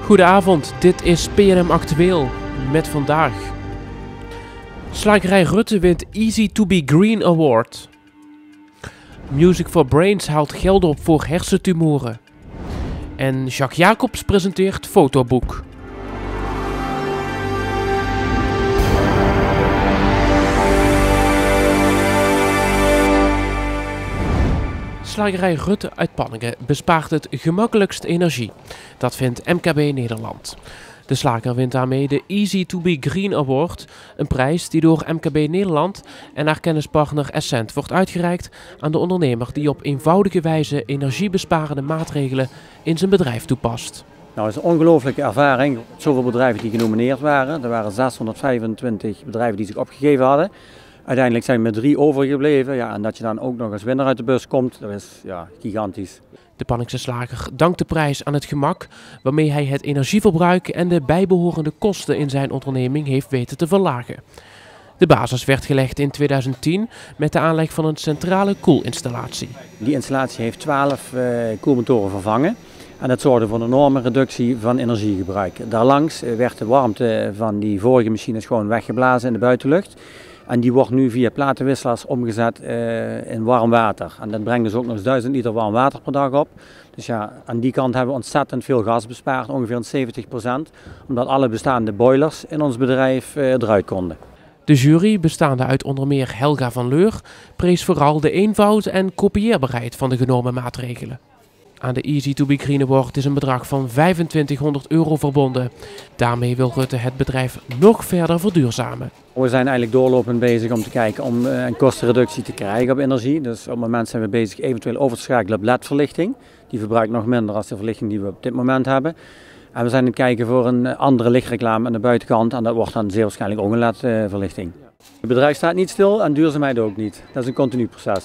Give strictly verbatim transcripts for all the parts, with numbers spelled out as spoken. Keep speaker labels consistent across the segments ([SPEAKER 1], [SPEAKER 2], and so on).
[SPEAKER 1] Goedenavond, dit is P N M Actueel met vandaag. Slagerij Rutte wint Easy to be Green Award. Music for Brains haalt geld op voor hersentumoren. En Jacques Jacobs presenteert fotoboek. Slagerij Rutte uit Panningen bespaart het gemakkelijkst energie. Dat vindt M K B Nederland. De slager wint daarmee de Easy to be Green Award, een prijs die door M K B Nederland en haar kennispartner Essent wordt uitgereikt aan de ondernemer die op eenvoudige wijze energiebesparende maatregelen in zijn bedrijf toepast.
[SPEAKER 2] Nou, het is een ongelooflijke ervaring. Zoveel bedrijven die genomineerd waren. Er waren zeshonderdvijfentwintig bedrijven die zich opgegeven hadden. Uiteindelijk zijn we met drie overgebleven. Ja, en dat je dan ook nog als winnaar uit de bus komt, dat is ja, gigantisch.
[SPEAKER 1] De Panningse slager dankt de prijs aan het gemak waarmee hij het energieverbruik en de bijbehorende kosten in zijn onderneming heeft weten te verlagen. De basis werd gelegd in tweeduizend tien met de aanleg van een centrale koelinstallatie.
[SPEAKER 2] Die installatie heeft twaalf uh, koelmotoren vervangen. En dat zorgde voor een enorme reductie van energiegebruik. Daarlangs werd de warmte van die vorige machines gewoon weggeblazen in de buitenlucht. En die wordt nu via platenwisselaars omgezet uh, in warm water. En dat brengt dus ook nog eens duizend liter warm water per dag op. Dus ja, aan die kant hebben we ontzettend veel gas bespaard, ongeveer een zeventig procent. Omdat alle bestaande boilers in ons bedrijf uh, eruit konden.
[SPEAKER 1] De jury, bestaande uit onder meer Helga van Leur, prees vooral de eenvoud en kopieerbaarheid van de genomen maatregelen. Aan de Easy to be Green Award is een bedrag van vijfentwintighonderd euro verbonden. Daarmee wil Rutte het bedrijf nog verder verduurzamen.
[SPEAKER 2] We zijn eigenlijk doorlopend bezig om te kijken om een kostenreductie te krijgen op energie. Dus op het moment zijn we bezig eventueel over te schakelen op L E D-verlichting. Die verbruikt nog minder dan de verlichting die we op dit moment hebben. En we zijn aan het kijken voor een andere lichtreclame aan de buitenkant. En dat wordt dan zeer waarschijnlijk ook een L E D-verlichting. Het bedrijf staat niet stil en duurzaamheid ook niet. Dat is een continu proces.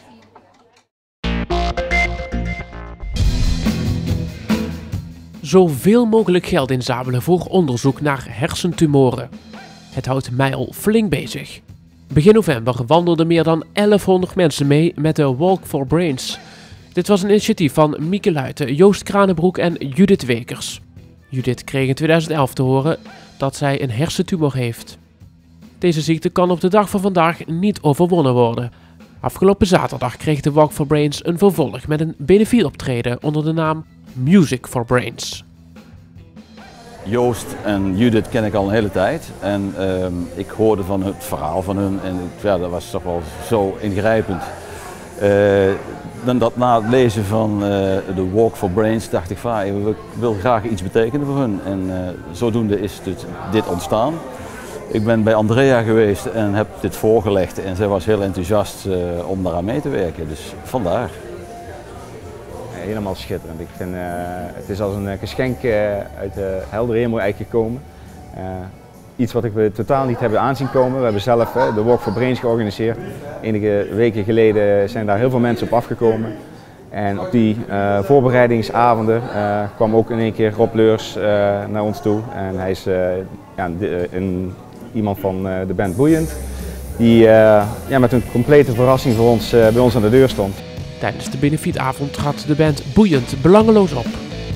[SPEAKER 1] Zoveel mogelijk geld inzamelen voor onderzoek naar hersentumoren. Het houdt mij al flink bezig. Begin november wandelden meer dan elfhonderd mensen mee met de Walk for Brains. Dit was een initiatief van Mieke Luijten, Joost Kranenbroek en Judith Wekers. Judith kreeg in tweeduizend elf te horen dat zij een hersentumor heeft. Deze ziekte kan op de dag van vandaag niet overwonnen worden. Afgelopen zaterdag kreeg de Walk for Brains een vervolg met een benefietoptreden onder de naam Music for Brains.
[SPEAKER 3] Joost en Judith ken ik al een hele tijd en uh, ik hoorde van het verhaal van hun en ja, dat was toch wel zo ingrijpend. Uh, dan dat na het lezen van uh, de Walk for Brains dacht ik van, ik wil graag iets betekenen voor hun en uh, zodoende is dit, dit ontstaan. Ik ben bij Andrea geweest en heb dit voorgelegd en zij was heel enthousiast uh, om daaraan mee te werken, dus vandaar.
[SPEAKER 4] Helemaal schitterend. Ik vind, uh, het is als een geschenk uh, uit de heldere hemel eigenlijk gekomen. Uh, iets wat we totaal niet hebben aanzien komen. We hebben zelf uh, de Walk for Brains georganiseerd. Enige weken geleden zijn daar heel veel mensen op afgekomen. En op die uh, voorbereidingsavonden uh, kwam ook in één keer Rob Leurs uh, naar ons toe. En hij is uh, ja, de, een, iemand van uh, de band Boeiend. Die uh, ja, met een complete verrassing voor ons uh, bij ons aan de deur stond.
[SPEAKER 1] Tijdens de benefietavond trad de band Boeiend belangeloos op.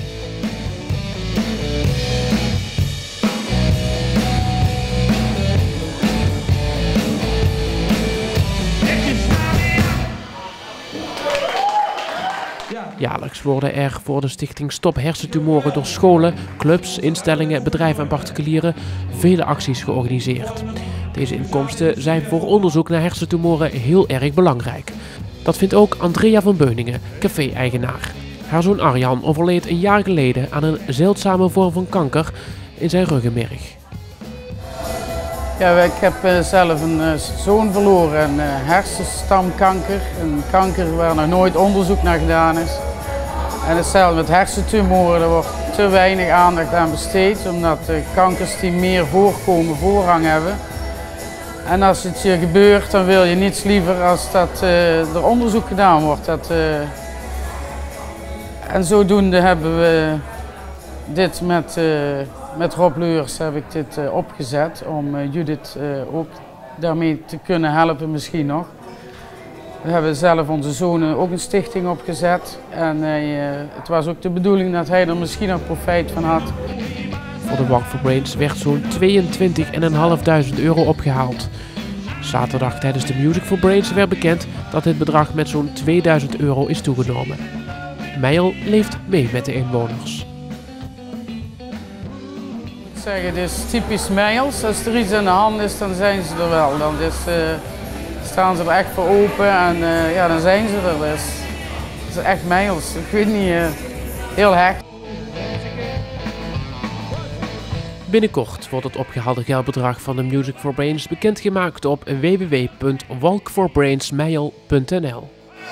[SPEAKER 1] Jaarlijks worden er voor de stichting Stop Hersentumoren door scholen, clubs, instellingen, bedrijven en particulieren vele acties georganiseerd. Deze inkomsten zijn voor onderzoek naar hersentumoren heel erg belangrijk. Dat vindt ook Andrea van Beuningen, café-eigenaar. Haar zoon Arjan overleed een jaar geleden aan een zeldzame vorm van kanker in zijn ruggenmerg.
[SPEAKER 5] Ja, ik heb zelf een zoon verloren, een hersenstamkanker. Een kanker waar nog nooit onderzoek naar gedaan is. En hetzelfde met hersentumoren, er wordt te weinig aandacht aan besteed, omdat kankers die meer voorkomen voorrang hebben. En als het je gebeurt, dan wil je niets liever als dat uh, er onderzoek gedaan wordt. Dat, uh... En zodoende hebben we dit met, uh, met Rob Leurs heb ik dit uh, opgezet om uh, Judith uh, ook daarmee te kunnen helpen misschien nog. We hebben zelf onze zoon ook een stichting opgezet. En hij, uh, het was ook de bedoeling dat hij er misschien nog profijt van had.
[SPEAKER 1] Voor de Walk for Brains werd zo'n tweeëntwintig vijfhonderd euro opgehaald. Zaterdag tijdens de Music for Brains werd bekend dat dit bedrag met zo'n tweeduizend euro is toegenomen. Meijel leeft mee met de inwoners.
[SPEAKER 5] Ik zeg, het is typisch Meijels. Als er iets aan de hand is, dan zijn ze er wel. Dan is, uh, staan ze er echt voor open en uh, ja, dan zijn ze er. Dus, het is echt Meijels. Ik weet niet, uh, heel hecht.
[SPEAKER 1] Binnenkort wordt het opgehaalde geldbedrag van de Music for Brains bekendgemaakt op w w w punt walk for brains meijel punt n l.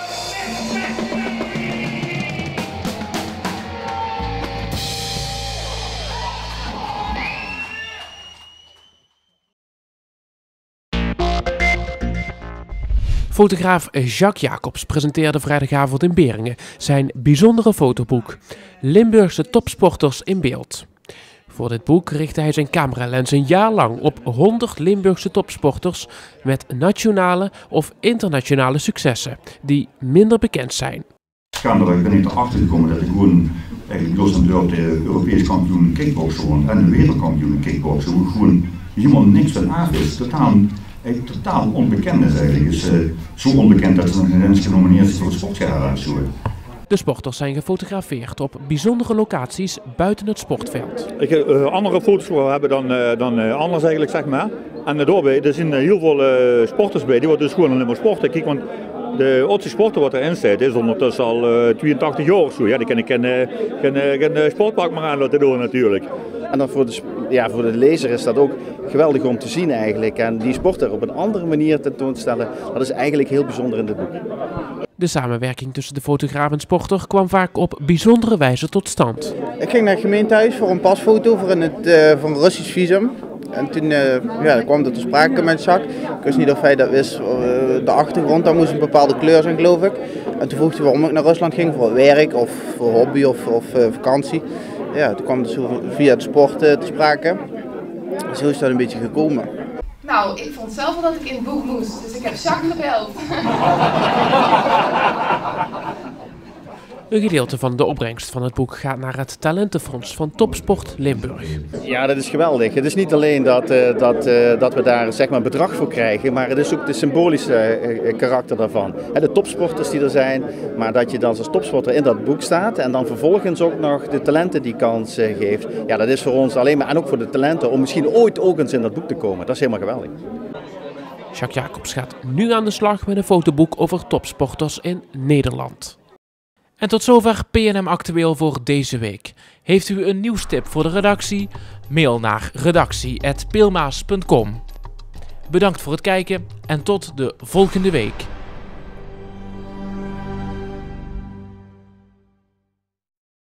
[SPEAKER 1] Fotograaf Jacques Jacobs presenteerde vrijdagavond in Beringen zijn bijzondere fotoboek Limburgse topsporters in beeld. Voor dit boek richtte hij zijn cameralens een jaar lang op honderd Limburgse topsporters met nationale of internationale successen die minder bekend zijn.
[SPEAKER 6] Gaandeweg ben ik erachter gekomen dat ik gewoon eigenlijk los en door de Europees kampioen kickboksen en de wereldkampioen kickboksen gewoon helemaal niks van af is. Totaal, totaal onbekend is eigenlijk. Is, uh, zo onbekend dat ze nog niet eens genomineerd is voor het sportjaar.
[SPEAKER 1] De sporters zijn gefotografeerd op bijzondere locaties buiten het sportveld.
[SPEAKER 7] Ik, uh, andere foto's hebben dan, uh, dan uh, anders eigenlijk, zeg maar. En uh, daarbij, er zijn uh, heel veel uh, sporters bij, die worden dus gewoon alleen maar sporten. Kijk, want de oudste sporter wat erin staat is ondertussen al uh, tweeëntachtig jaar of zo. Ja, die kan ik geen, uh, geen, uh, geen uh, sportpak meer aan laten doen natuurlijk.
[SPEAKER 8] En dan voor, de, ja, voor de lezer is dat ook geweldig om te zien eigenlijk. En die sporter op een andere manier tentoonstellen, dat is eigenlijk heel bijzonder in dit boek.
[SPEAKER 1] De samenwerking tussen de fotograaf en sporter kwam vaak op bijzondere wijze tot stand.
[SPEAKER 9] Ik ging naar het gemeentehuis voor een pasfoto voor een, uh, voor een Russisch visum. En toen uh, ja, kwam dat te sprake met Jacques. Ik wist niet of hij dat wist. Uh, de achtergrond, daar moest een bepaalde kleur zijn, geloof ik. En toen vroeg hij waarom ik naar Rusland ging, voor werk of voor hobby of, of uh, vakantie. Ja, toen kwam het zo via het sport uh, te sprake. Zo is dat een beetje gekomen.
[SPEAKER 10] Nou, ik vond zelf wel dat ik in het boek moest, dus ik heb Jacques gebeld.
[SPEAKER 1] Een gedeelte van de opbrengst van het boek gaat naar het Talentenfonds van Topsport Limburg.
[SPEAKER 8] Ja, dat is geweldig. Het is niet alleen dat, uh, dat, uh, dat we daar zeg maar, bedrag voor krijgen, maar het is ook de symbolische uh, karakter daarvan. He, de topsporters die er zijn, maar dat je dan als topsporter in dat boek staat en dan vervolgens ook nog de talenten die kans uh, geeft. Ja, dat is voor ons alleen maar, en ook voor de talenten, om misschien ooit ook eens in dat boek te komen. Dat is helemaal geweldig.
[SPEAKER 1] Jacques Jacobs gaat nu aan de slag met een fotoboek over topsporters in Nederland. En tot zover P en M Actueel voor deze week. Heeft u een nieuwstip voor de redactie? Mail naar redactie apenstaartje peelmaas punt com. Bedankt voor het kijken en tot de volgende week.